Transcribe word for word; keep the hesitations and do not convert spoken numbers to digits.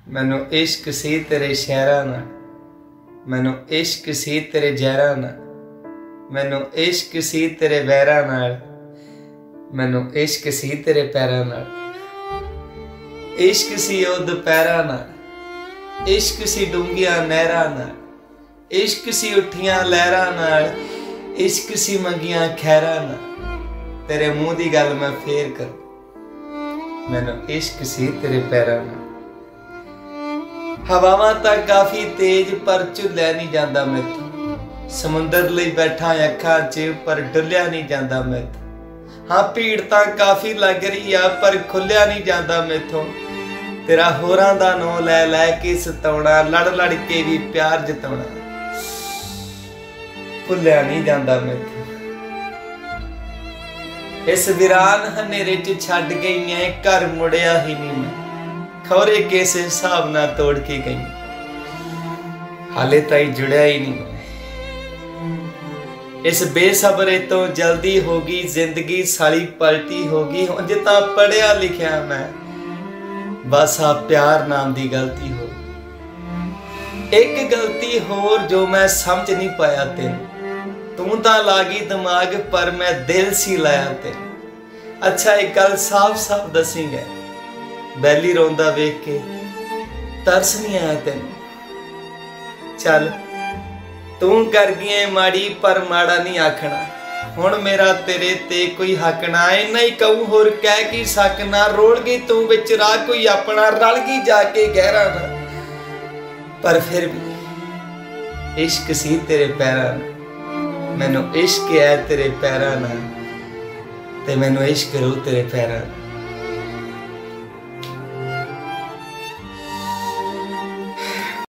मैनू इश्क सी तेरे शहरां नाल, मैनू इश्क सी तेरे जहरां नाल, मैनू इश्क सी तेरे वैरां नाल, मैनू इश्क सी तेरे पैरां नाल, इश्क सी ओ दुपहरां नाल, इश्क सी डूंगियां नहरां नाल, इश्क सी उठियां लहरां नाल, इश्क सी मंगियां खैरां नाल। तेरे मुंह दी गल मैं फेर कर, मैनू इश्क सी तेरे पैरां नाल। हवावां तां काफ़ी तेज पर झुलिया नहीं जांदा मैथों, समुंदर लई बैठा अखां च पर डुलिया नहीं जांदा मैथों। हाँ भीड़ तां काफ़ी लग रही आ पर खुलिया नहीं जांदा मैथों। तेरा होरां दा नौ लै लै के सताउणा, लड़ लड़ के भी प्यार जताउणा, भुलिया नहीं जांदा मैथों। इस वीरान हनेरे च छड्ड गई है, घर मुड़िया ही नहीं मैं, खौरे किस हिसाब ना तोड़ के गई, हाले ताई जुड़िया ही नहीं मैं। इस बेसबरे तो जल्दी होगी जिंदगी, साली पलटी होगी। उंज तां पढ़िया लिखिया मैं, बस आ प्यार नाम दी गलती हो। एक गलती होर जो मैं समझ नहीं पाया तेन, तू तां लागी दिमाग पर मैं दिल सी लाया तेन। अच्छा एक गल साफ साफ दसींगा, बैली रोंदा वेख के तरस नहीं आया तेन। चल तू कर गई माड़ी पर माड़ा नहीं आखना, हुण मेरा तेरे ते कोई हक ना। इन्ना ही कहूं होर कह की सकना, रोल गई तू विच राह कोई अपना, रल गई जाके गहरा ना। पर फिर भी इश्क सी तेरे पैरां नाल, मैनू इश्क है तेरे पैरां नाल, ते मैनू इश्क रू तेरे पैरां नाल।